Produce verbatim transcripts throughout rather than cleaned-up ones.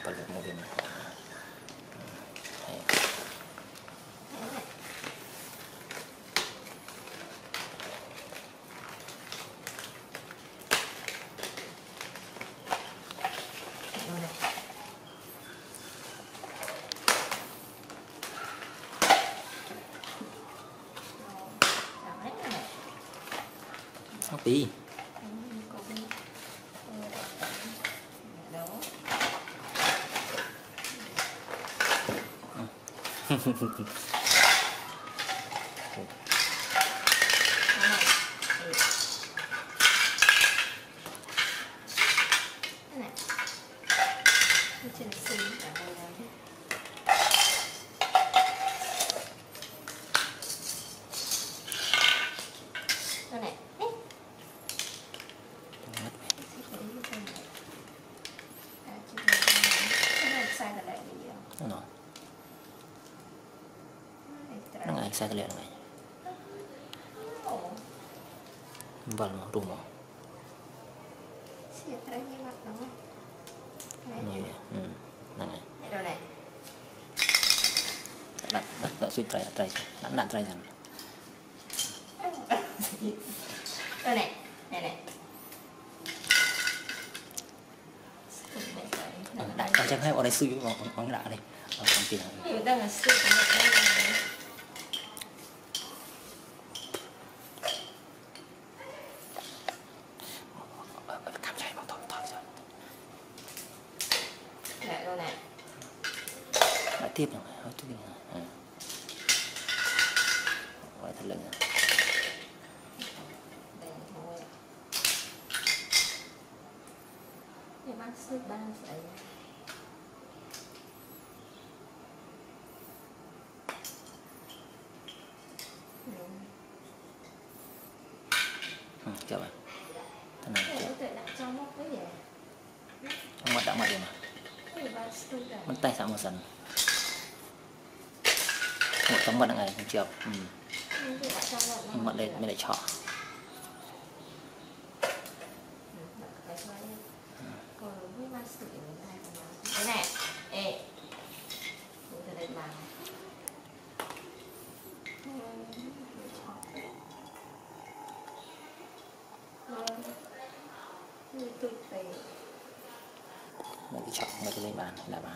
bật một điểm tí nó ngay sai cái này vào mà đúng không này ừ này đặt đặt đặt suy trai trai đặt đặt trai rằng đây này này này đại ở trong hai ở đây suy vào bóng lạ đây ở trong kia đang là suy tiếp rồi, hỏi tiếp rồi, à. Gọi thật lưng à. Để bác sư ba sợi. Ừ, chào bạn. Thế này. Trong mắt cái gì? Trong mắt đã mặt rồi mà. Mất tay sao mà sần. Một tấm mặt này không chịu. Ừ. Mặt đây mới lại chọ. Cái này, ê, từ đây vào. Mấy cái chọn mấy cái lên bàn là bàn.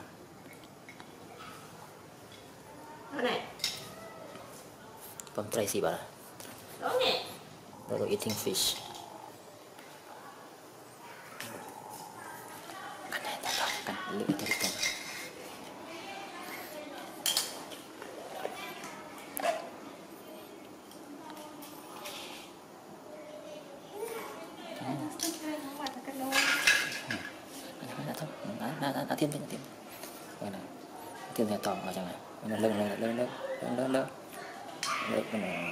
Đó này. Còn Tracy bảo là. Đó nè. Đó là eating fish. Cắn này, cắn này, cắn lưỡi tới cắn. Đã thêm thêm thêm rồi này thêm thêm tỏng vào trong này lên lên lên lên lên lên lên lên cái này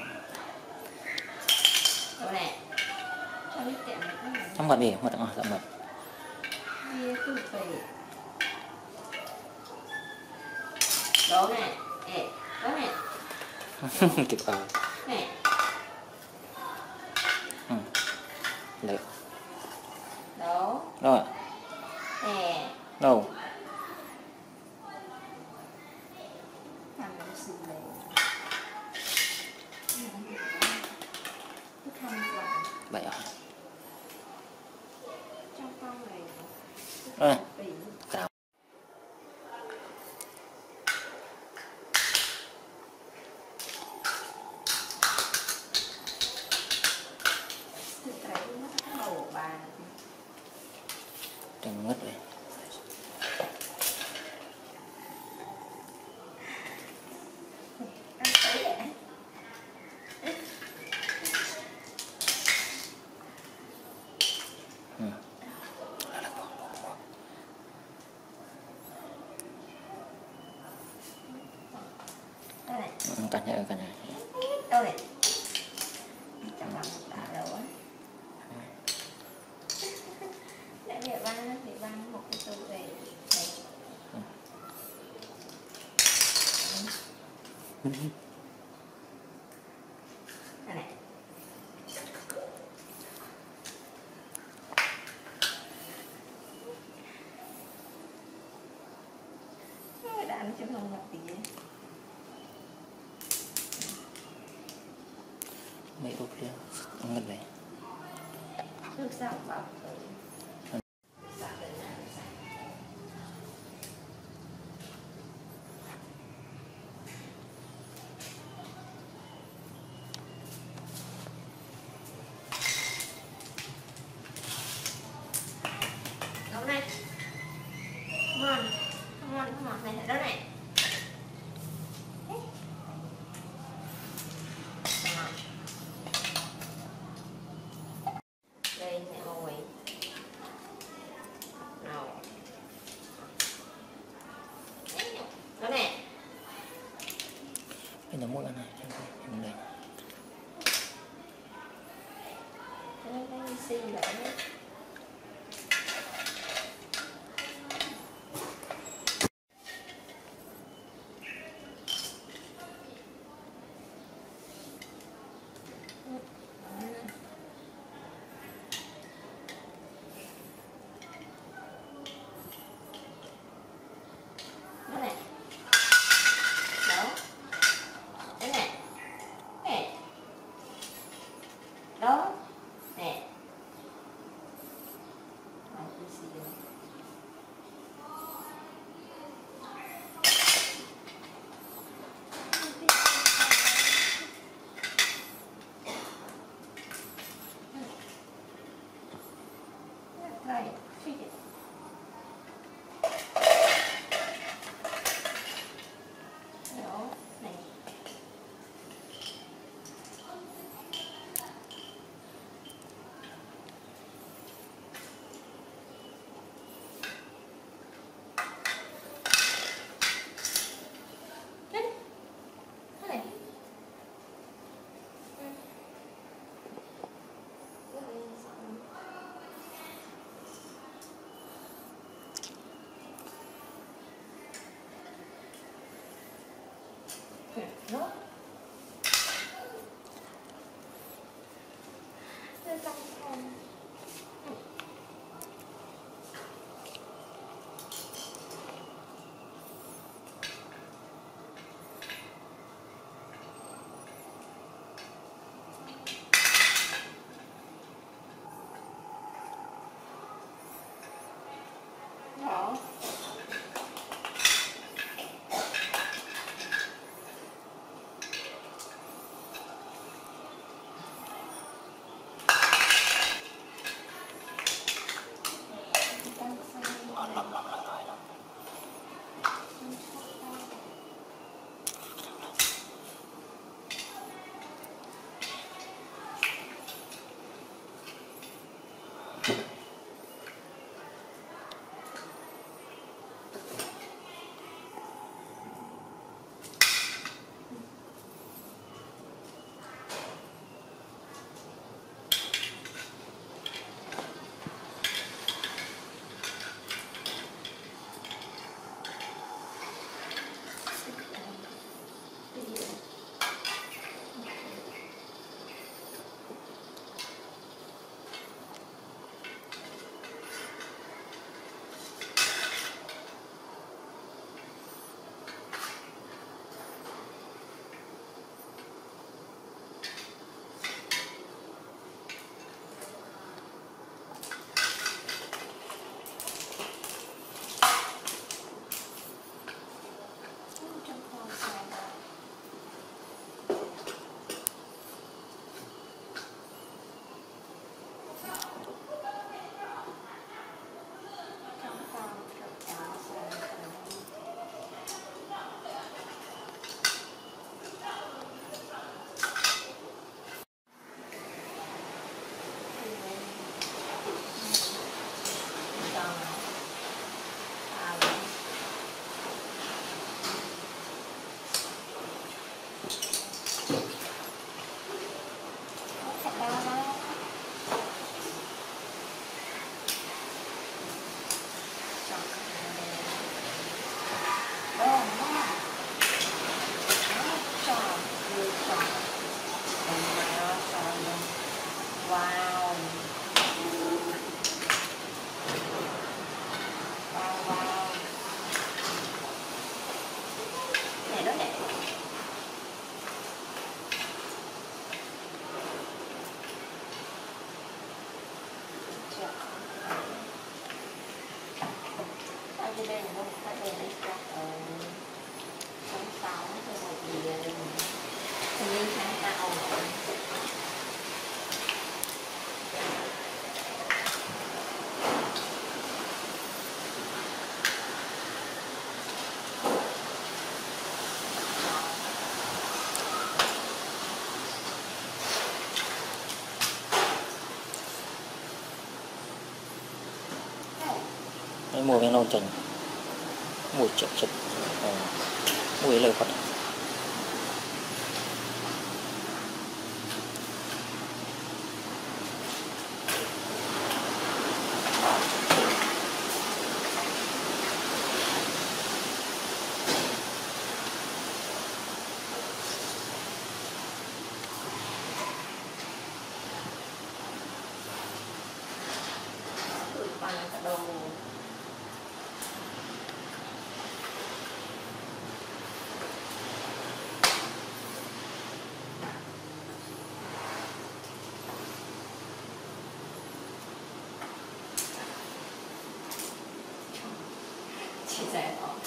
trong mặt bì mặt tặng ở mặt đó này đó này kịp vào ừ. Đấy đó rồi nè đâu vậy à đây cào đừng ngất vậy cả nhà cả nhà đâu này chẳng làm một đá đâu á để để ban để ban một cái tô về đây này nó chứ không gặp gì mấy lúc kia ngất này nước sao bảo đâu này come on come on come on này đâu này đây sẽ ngồi nào đó nè cái nó mỗi cái này trong đây đây đây xì lại đấy đó nè đó đấy nè nè đó nè đó nè. Sao đây là không phải đây lấy ra ở tháng sáu cho một gì hình như tháng sau rồi. mua viên nôn chừng mùi chực chực mùi lời Phật chị dạy họ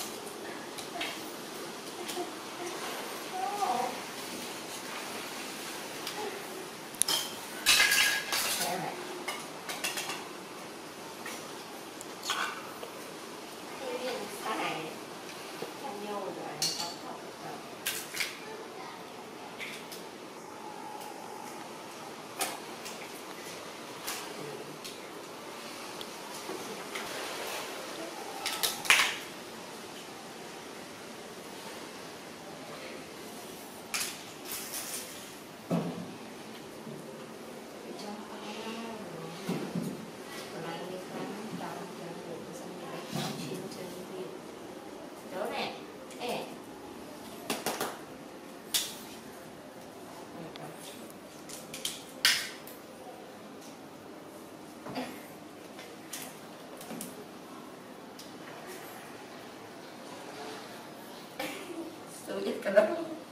sulit ka lang.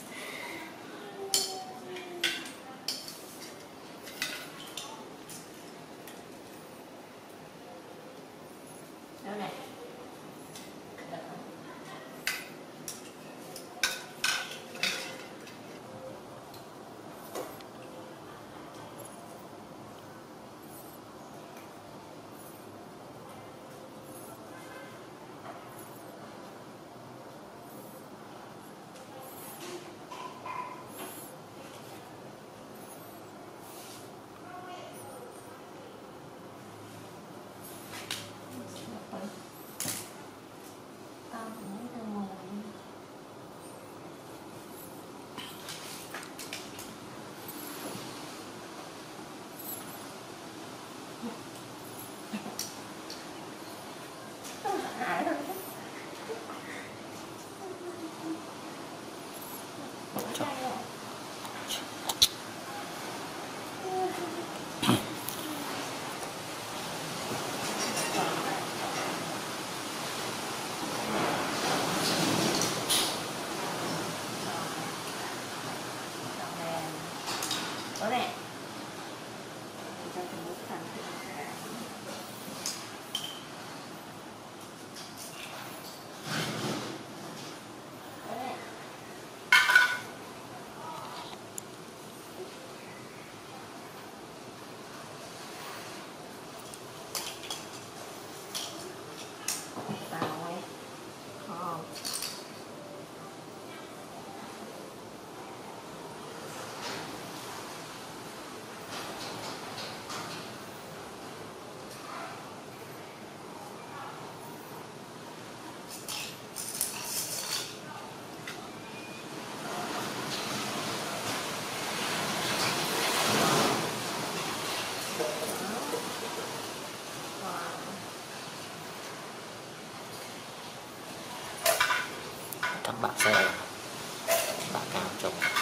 Ano na? Đó nè. Cho từng bước thành thì nó sẽ thằng bạn xe bạn cao chồng